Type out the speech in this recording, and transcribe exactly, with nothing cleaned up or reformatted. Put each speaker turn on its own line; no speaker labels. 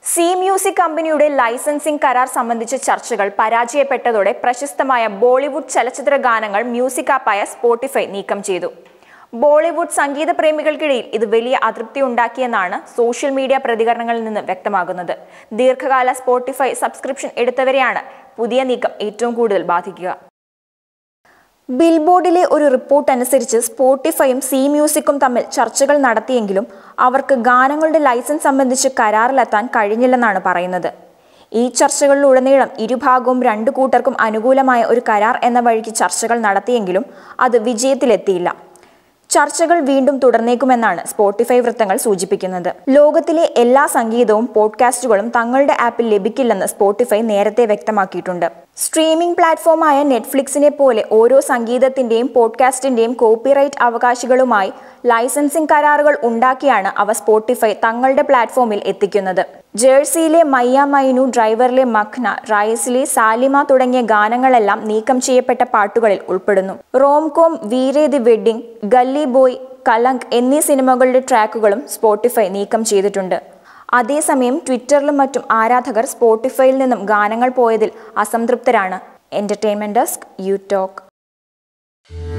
C music കമ്പനിയുടെ licensing കരാർ സംബന്ധിച്ച ചർച്ചകൾ പരാജയപ്പെട്ടതോടെ പ്രശസ്തമായ ബോളിവുഡ് ചലച്ചിത്ര ഗാനങ്ങൾ മ്യൂസിക് ആപ്പായ സ്പോട്ടിഫൈ നീക്കം ചെയ്തു. ബോളിവുഡ് സംഗീത പ്രേമികൾക്കിടയിൽ ഇത് വലിയ അതൃപ്തി ഉണ്ടാക്കിയെന്നാണ് സോഷ്യൽ മീഡിയ പ്രതികരണങ്ങളിൽ നിന്ന് വ്യക്തമാകുന്നത്. ദീർഘകാല സ്പോട്ടിഫൈ സബ്സ്ക്രിപ്ഷൻ എടുത്തവരെയാണ് പുതിയ നീക്കം ഏറ്റവും കൂടുതൽ ബാധിക്കുക. ബിൽബോർഡിലെ ഒരു റിപ്പോർട്ട് അനുസരിച്ച് സ്പോട്ടിഫൈയും സി മ്യൂസിക്കും തമ്മിൽ ചർച്ചകൾ നടത്തിയെങ്കിലും അവർക്ക് ഗാനങ്ങളുടെ ലൈസൻസ് സംബന്ധിച്ച് കരാറിലെത്താൻ കഴിഞ്ഞില്ലെന്നാണ് പറയുന്നത്. ഈ ചർച്ചകളിലുടനീളം ഇരുഭാഗവും രണ്ടു കൂട്ടർക്കും അനുകൂലമായ ഒരു കരാർ എന്ന വഴിക്ക് ചർച്ചകൾ നടത്തിയെങ്കിലും അത് വിജയത്തിലെത്തിയില്ല. ചർച്ചകൾ വീണ്ടും തുടർന്നേക്കുമെന്നാണ് സ്പോട്ടിഫൈ വൃത്തങ്ങൾ സൂചിപ്പിക്കുന്നത്. ലോകത്തിലെ എല്ലാ സംഗീതവും പോഡ്കാസ്റ്റുകളും തങ്ങളുടെ ആപ്പിൽ ലഭിക്കില്ലെന്ന് സ്പോട്ടിഫൈ നേരത്തെ വ്യക്തമാക്കിയിട്ടുണ്ട്. സ്ട്രീമിംഗ് പ്ലാറ്റ്ഫോമായ നെറ്റ്ഫ്ലിക്സിനെ പോലെ ഓരോ സംഗീതത്തിന്റെയും പോഡ്കാസ്റ്റിന്റെയും കോപ്പിറൈറ്റ് അവകാശികളുമായി ലൈസൻസിംഗ് കരാറുകൾ ഉണ്ടാക്കിയാണ് അവ സ്പോട്ടിഫൈ തങ്ങളുടെ പ്ലാറ്റ്ഫോമിൽ എത്തിക്കുന്നത്. ജേഴ്സിയിലെ മയ്യ മൈനു, ഡ്രൈവറിലെ മഖ്ന, റൈസിലെ സാലിമ തുടങ്ങിയ ഗാനങ്ങളെല്ലാം നീക്കം ചെയ്യപ്പെട്ട പാട്ടുകളിൽ ഉൾപ്പെടുന്നു. Romcom, Veere Di wedding, Gully boy, Kalank എന്നീ സിനിമകളുടെ ട്രാക്കുകളും സ്പോട്ടിഫൈ നീക്കം ചെയ്തിട്ടുണ്ട്. അതേസമയം ട്വിറ്ററിലും മറ്റും ആരാധകർ സ്പോട്ടിഫൈയിൽ നിന്നും ഗാനങ്ങൾ പോയതിൽ അസംതൃപ്തരാണ്. Entertainment desk, യൂടോക്ക്.